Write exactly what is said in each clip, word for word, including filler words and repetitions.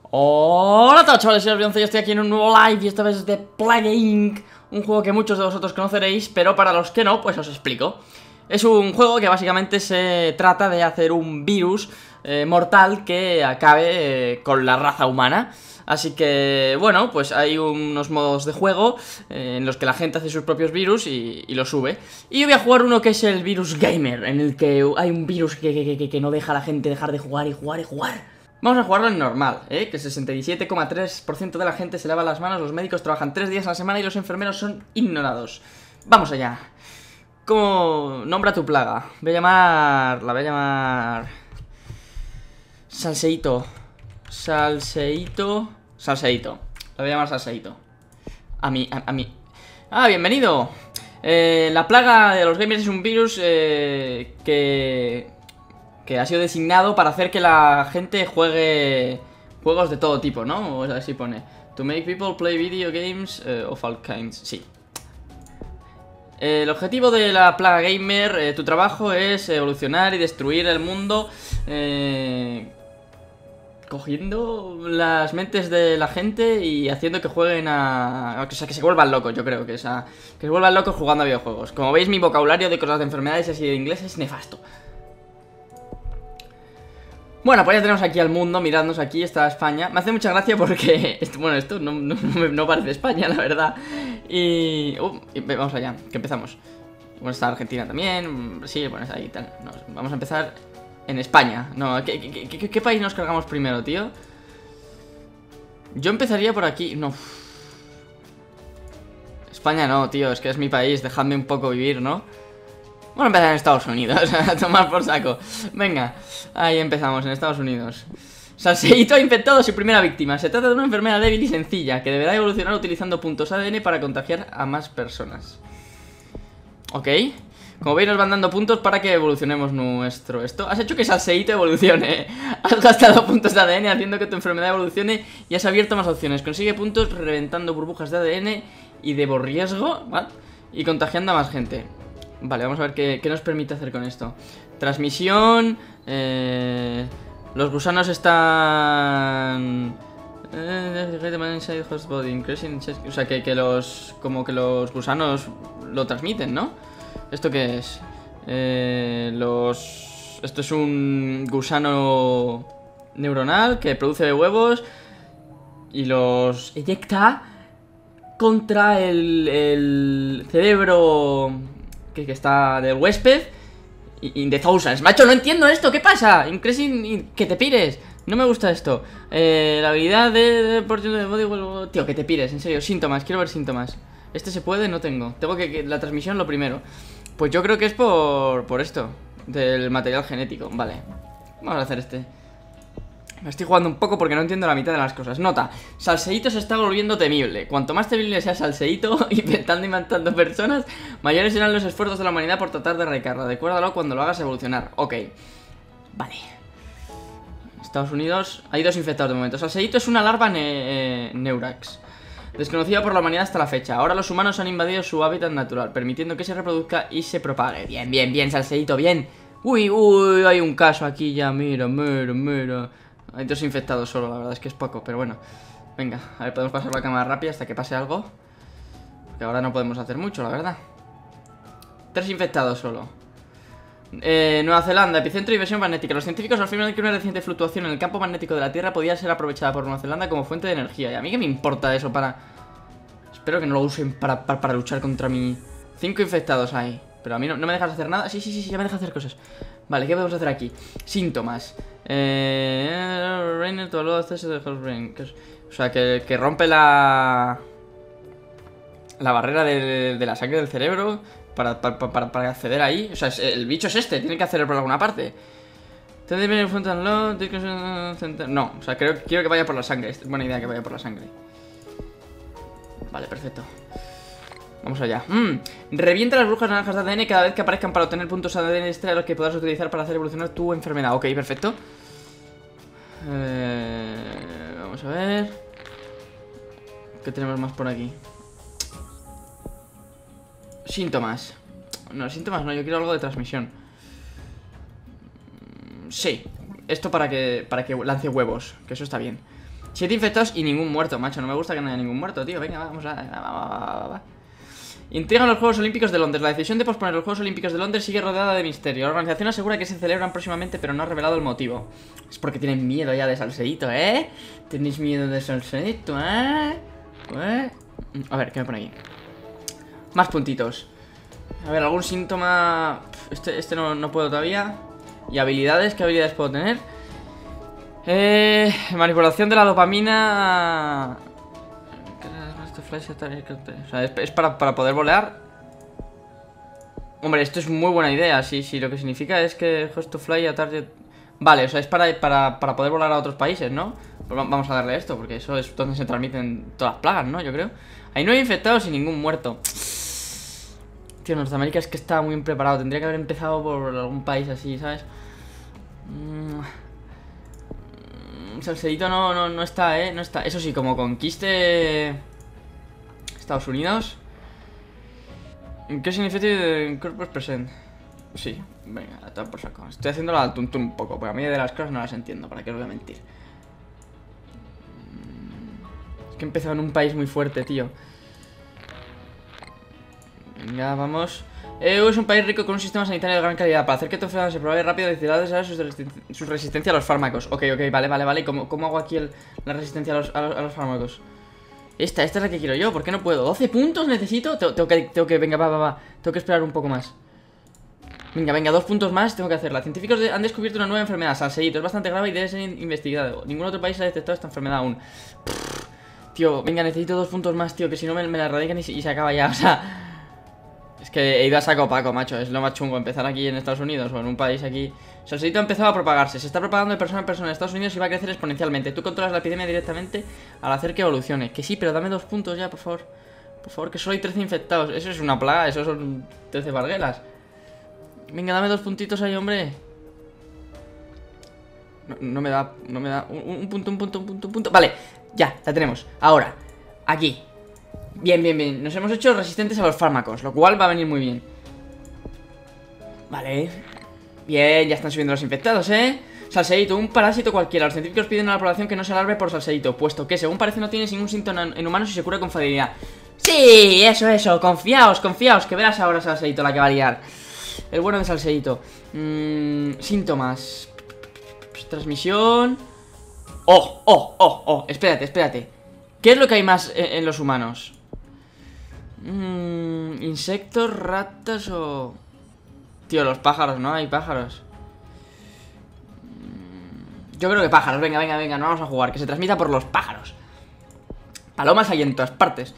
Hola a todos, chavales, soy Albion, yo estoy aquí en un nuevo live y esta vez es de Plague incorporated, un juego que muchos de vosotros conoceréis, pero para los que no, pues os explico. Es un juego que básicamente se trata de hacer un virus eh, mortal que acabe eh, con la raza humana. Así que, bueno, pues hay unos modos de juego eh, en los que la gente hace sus propios virus y, y los sube. Y yo voy a jugar uno que es el virus gamer, en el que hay un virus que, que, que, que no deja a la gente dejar de jugar y jugar y jugar. Vamos a jugarlo en normal, ¿eh? Que el sesenta y siete coma tres por ciento de la gente se lava las manos, los médicos trabajan tres días a la semana y los enfermeros son ignorados. Vamos allá. ¿Cómo nombra tu plaga? Voy a llamar... La voy a llamar... Salseíto. Salseíto. Salseíto. La voy a llamar Salseíto. A mí, a, a mí. Ah, bienvenido. Eh, la plaga de los gamers es un virus eh, que... que ha sido designado para hacer que la gente juegue juegos de todo tipo, ¿no? O así pone. To make people play video games uh, of all kinds. Sí. Eh, el objetivo de la plaga gamer, eh, tu trabajo es evolucionar y destruir el mundo eh, cogiendo las mentes de la gente y haciendo que jueguen a... O sea, que se vuelvan locos, yo creo que, o sea, que se vuelvan locos jugando a videojuegos. Como veis, mi vocabulario de cosas de enfermedades y así de inglés es nefasto. Bueno, pues ya tenemos aquí al mundo, miradnos aquí, está España. Me hace mucha gracia porque, esto, bueno, esto no, no, no parece España, la verdad. Y, uh, y vamos allá, que empezamos. Bueno, está Argentina también, Brasil, bueno, está ahí y tal. No, vamos a empezar en España. No, ¿qué, qué, qué, ¿qué país nos cargamos primero, tío? Yo empezaría por aquí, no. España no, tío, es que es mi país, dejadme un poco vivir, ¿no? Vamos a empezar en Estados Unidos, a tomar por saco. Venga, ahí empezamos, en Estados Unidos. Salseíto ha infectado a su primera víctima. Se trata de una enfermedad débil y sencilla que deberá evolucionar utilizando puntos A D N para contagiar a más personas. Ok. Como veis nos van dando puntos para que evolucionemos nuestro esto. Has hecho que Salseíto evolucione. Has gastado puntos de A D N haciendo que tu enfermedad evolucione y has abierto más opciones. Consigue puntos reventando burbujas de A D N y de riesgo, ¿vale? Y contagiando a más gente. Vale, vamos a ver qué, qué nos permite hacer con esto. Transmisión. Eh, los gusanos están... O sea, que, que los... Como que los gusanos lo transmiten, ¿no? ¿Esto qué es? Eh, los... Esto es un gusano neuronal que produce huevos y los eyecta contra el, el cerebro... Que, que está del huésped. In the thousands. Macho, no entiendo esto. ¿Qué pasa? Increasing. Que te pires. No me gusta esto. Eh, la habilidad de, de, de body. Tío, que te pires. En serio. Síntomas. Quiero ver síntomas. Este se puede. No tengo. Tengo que, que. La transmisión lo primero. Pues yo creo que es por. Por esto. Del material genético. Vale. Vamos a hacer este. Me estoy jugando un poco porque no entiendo la mitad de las cosas. Nota, Salseíto se está volviendo temible. Cuanto más temible sea Salseíto, infectando y matando personas, mayores serán los esfuerzos de la humanidad por tratar de erradicarla. Recuérdalo cuando lo hagas evolucionar. Ok. Vale. Estados Unidos. Hay dos infectados de momento. Salseíto es una larva ne eh, Neurax, desconocida por la humanidad hasta la fecha. Ahora los humanos han invadido su hábitat natural, permitiendo que se reproduzca y se propague. Bien, bien, bien, Salseíto, bien. Uy, uy, hay un caso aquí ya. Mira, mira, mira. Hay dos infectados solo, la verdad es que es poco, pero bueno. Venga, a ver, podemos pasar la cámara rápida hasta que pase algo. Porque ahora no podemos hacer mucho, la verdad. Tres infectados solo. eh, Nueva Zelanda, epicentro de inversión magnética. Los científicos afirman que una reciente fluctuación en el campo magnético de la Tierra podía ser aprovechada por Nueva Zelanda como fuente de energía. Y a mí qué me importa eso para... Espero que no lo usen para, para, para luchar contra mí. Cinco infectados hay. Pero a mí no, no me dejas hacer nada. Sí, sí, sí, sí, ya me dejas hacer cosas. Vale, ¿qué podemos hacer aquí? Síntomas. Eh, Rainer, tu algo acceso de Hellbrain. O sea, que, que rompe la... La barrera de, de la sangre del cerebro para, para, para, para acceder ahí. O sea, es, el bicho es este, tiene que acceder por alguna parte. No, o sea, creo, quiero que vaya por la sangre. Es buena idea que vaya por la sangre. Vale, perfecto. Vamos allá. Mm. Revienta las brujas naranjas de A D N cada vez que aparezcan para obtener puntos A D N extra los que podrás utilizar para hacer evolucionar tu enfermedad. Ok, perfecto. Eh, vamos a ver. ¿Qué tenemos más por aquí? Síntomas. No, síntomas no, yo quiero algo de transmisión. Sí. Esto para que, para que lance huevos, que eso está bien. Siete infectados y ningún muerto, macho. No me gusta que no haya ningún muerto, tío. Venga, vamos a... Va, va, va, va, va. Intrigan los Juegos Olímpicos de Londres. La decisión de posponer los Juegos Olímpicos de Londres sigue rodeada de misterio. La organización asegura que se celebran próximamente, pero no ha revelado el motivo. Es porque tienen miedo ya de Salseíto, ¿eh? ¿Tenéis miedo de Salseíto, eh? ¿Eh? A ver, ¿qué me pone aquí? Más puntitos. A ver, algún síntoma... Este, este no, no puedo todavía. Y habilidades, ¿qué habilidades puedo tener? Eh, manipulación de la dopamina. O sea, es, es para, para poder volar. Hombre, esto es muy buena idea. Si sí, sí, lo que significa es que host to fly a target. Vale, o sea, es para, para, para poder volar a otros países, ¿no? Pues vamos a darle esto, porque eso es donde se transmiten todas las plagas, ¿no? Yo creo. Hay nueve infectados y ningún muerto. Tío, Norteamérica es que está muy bien preparado. Tendría que haber empezado por algún país así, ¿sabes? Mm. Salseíto no, no, no está, ¿eh? No está. Eso sí, como conquiste Estados Unidos. ¿Qué significa Corpus Present? Sí, venga, a tomar por saco. Estoy haciendo la tuntún un poco, porque a mí de las cosas no las entiendo, ¿para qué os voy a mentir? Es que he empezado en un país muy fuerte, tío. Venga, vamos. E U es un país rico con un sistema sanitario de gran calidad. Para hacer que tu enfermedad se propague rápido, decidirás a su, su resistencia a los fármacos. Ok, ok, vale, vale, vale. ¿Cómo, cómo hago aquí el, la resistencia a los, a, los, a los fármacos? Esta, esta es la que quiero yo. ¿Por qué no puedo? ¿doce puntos necesito? Tengo, tengo, que, tengo que, venga, va, va, va. Tengo que esperar un poco más. Venga, venga, dos puntos más tengo que hacerla. Científicos de, han descubierto una nueva enfermedad, Salseíto. Es bastante grave y debe ser investigado. Ningún otro país ha detectado esta enfermedad aún. Pff, tío, venga, necesito dos puntos más, tío. Que si no me, me la erradican y, y se acaba ya, o sea... Es que he ido a saco Paco, macho. Es lo más chungo empezar aquí en Estados Unidos o en un país aquí. Salseíto ha empezado a propagarse. Se está propagando de persona en persona en Estados Unidos y va a crecer exponencialmente. Tú controlas la epidemia directamente al hacer que evolucione. Que sí, pero dame dos puntos ya, por favor. Por favor, que solo hay trece infectados. Eso es una plaga, eso son trece barguelas. Venga, dame dos puntitos ahí, hombre. No, no me da, no me da. Un, un punto, un punto, un punto, un punto. Vale, ya, la tenemos. Ahora, aquí. Bien, bien, bien. Nos hemos hecho resistentes a los fármacos, lo cual va a venir muy bien. Vale. Bien, ya están subiendo los infectados, ¿eh? Salseíto, un parásito cualquiera. Los científicos piden a la población que no se alarme por Salseíto, puesto que, según parece, no tiene ningún síntoma en humanos y se cura con facilidad. Sí, eso, eso. Confiaos, confiaos, que verás ahora Salseíto la que va a liar. El bueno de Salseíto. Mm, síntomas. Transmisión. Oh, oh, oh, oh. Espérate, espérate. ¿Qué es lo que hay más en, en los humanos? Mm, insectos, ratas o... Tío, los pájaros, ¿no? Hay pájaros. Mm, yo creo que pájaros. Venga, venga, venga, no vamos a jugar. Que se transmita por los pájaros. Palomas hay en todas partes.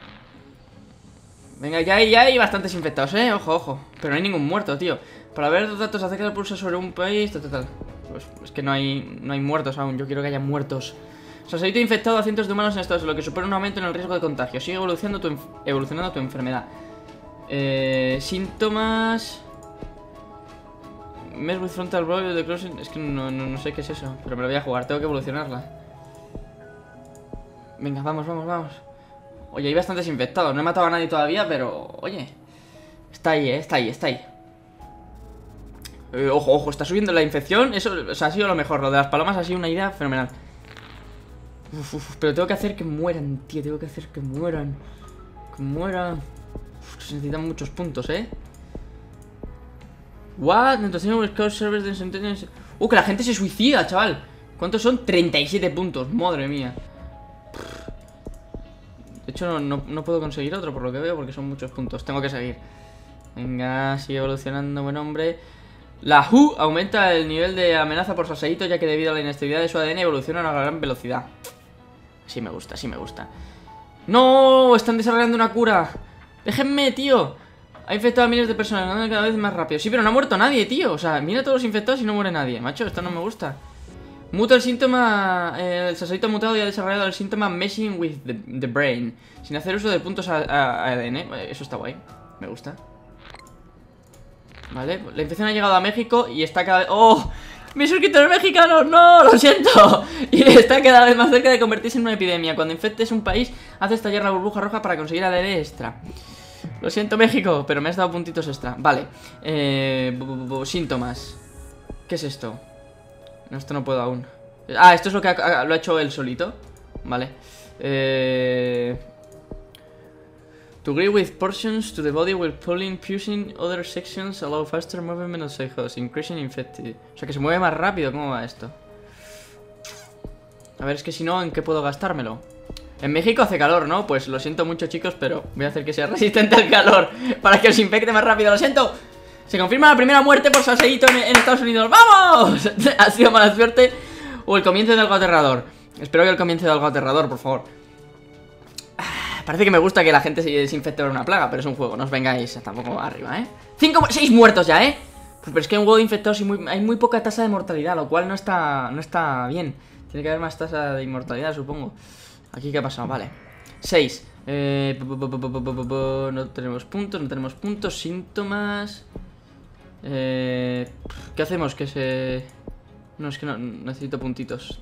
Venga, ya hay, ya hay bastantes infectados, ¿eh? Ojo, ojo. Pero no hay ningún muerto, tío. Para ver los datos acerca del pulso sobre un país... Tal, tal, tal. Pues es que no hay, no hay muertos aún. Yo quiero que haya muertos. Salseíto ha infectado a cientos de humanos en Estados Unidos, lo que supone un aumento en el riesgo de contagio. Sigue evolucionando tu, evolucionando tu enfermedad. Eh, síntomas... Mess with frontal blow de closing. Es que no, no, no sé qué es eso, pero me lo voy a jugar. Tengo que evolucionarla. Venga, vamos, vamos, vamos. Oye, hay bastantes infectados. No he matado a nadie todavía, pero... Oye, está ahí, eh, está ahí, está ahí. eh, Ojo, ojo, está subiendo la infección. Eso, o sea, ha sido lo mejor. Lo de las palomas ha sido una idea fenomenal. Uf, uf, pero tengo que hacer que mueran, tío. Tengo que hacer que mueran. Que mueran. Uf, se necesitan muchos puntos, eh. What? Uh, que la gente se suicida, chaval. ¿Cuántos son? treinta y siete puntos. Madre mía. De hecho, no, no, no puedo conseguir otro por lo que veo, porque son muchos puntos. Tengo que seguir. Venga, sigue evolucionando, buen hombre. La W H O aumenta el nivel de amenaza por Salseíto, ya que debido a la inestabilidad de su A D N evoluciona a una gran velocidad. Sí me gusta, sí me gusta. ¡No! Están desarrollando una cura. Déjenme, tío. Ha infectado a miles de personas, andando cada vez más rápido. Sí, pero no ha muerto nadie, tío. O sea, mira a todos los infectados y no muere nadie. Macho, esto no me gusta. Muta el síntoma. Eh, el Salseíto ha mutado y ha desarrollado el síntoma messing with the, the brain, sin hacer uso de puntos A D N. Eso está guay. Me gusta. Vale, la infección ha llegado a México y está cada vez... ¡Oh! ¡Mis suscriptores mexicanos! ¡No! ¡Lo siento! Y está cada vez más cerca de convertirse en una epidemia. Cuando infectes un país, haces estallar la burbuja roja para conseguir A D N extra. Lo siento, México, pero me has dado puntitos extra. Vale, eh, síntomas. ¿Qué es esto? No, esto no puedo aún. Ah, esto es lo que ha, lo ha hecho él solito. Vale. Eh... To agree with portions to the body while pulling, pushing other sections allow faster movement of cells, increasing infected. O sea que se mueve más rápido. ¿Cómo va esto? A ver, es que si no, ¿en qué puedo gastármelo? En México hace calor, ¿no? Pues lo siento mucho, chicos, pero voy a hacer que sea resistente al calor para que os infecte más rápido. Lo siento. Se confirma la primera muerte por Salseíto en, en Estados Unidos. ¡Vamos! Ha sido mala suerte o el comienzo de algo aterrador. Espero que el comienzo de algo aterrador, por favor. Parece que me gusta que la gente se desinfecte por una plaga, pero es un juego, no os vengáis tampoco arriba, ¿eh? Cinco, seis muertos ya, ¿eh? Pues, pero es que en un juego de infectados hay muy, hay muy poca tasa de mortalidad, lo cual no está, no está bien. Tiene que haber más tasa de inmortalidad, supongo. Aquí, ¿qué ha pasado? Vale. Seis. Eh, no tenemos puntos, no tenemos puntos. Síntomas. Eh, ¿Qué hacemos? Que se... No, es que no, necesito puntitos.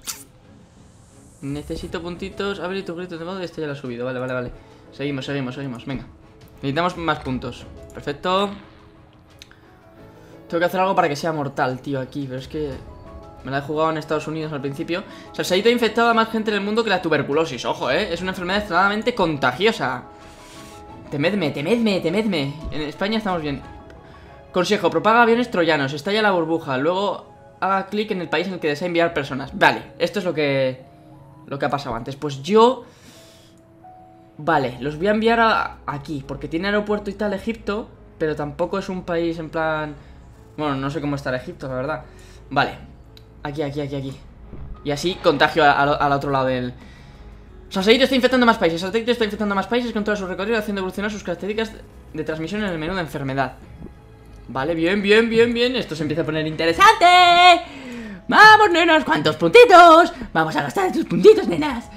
Necesito puntitos. Abre tu grito de modo. Este ya lo ha subido. Vale, vale, vale. Seguimos, seguimos, seguimos. Venga. Necesitamos más puntos. Perfecto. Tengo que hacer algo para que sea mortal, tío, aquí. Pero es que me la he jugado en Estados Unidos al principio. Salseíto ha infectado a más gente en el mundo que la tuberculosis. Ojo, eh. Es una enfermedad extremadamente contagiosa. Temedme, temedme, temedme. En España estamos bien. Consejo, propaga aviones troyanos. Estalla la burbuja. Luego haga clic en el país en el que desea enviar personas. Vale, esto es lo que... Lo que ha pasado antes. Pues yo... Vale, los voy a enviar a... aquí, porque tiene aeropuerto y tal Egipto, pero tampoco es un país en plan... Bueno, no sé cómo estará Egipto, la verdad. Vale, aquí, aquí, aquí, aquí. Y así contagio a, a, al otro lado del... Salseíto está infectando más países. Salseíto está infectando más países con todo su recorrido, haciendo evolucionar sus características de transmisión en el menú de enfermedad. Vale, bien, bien, bien, bien. Esto se empieza a poner interesante. ¡Vamos, nenas! ¿Cuántos puntitos? Vamos a gastar estos puntitos, nenas.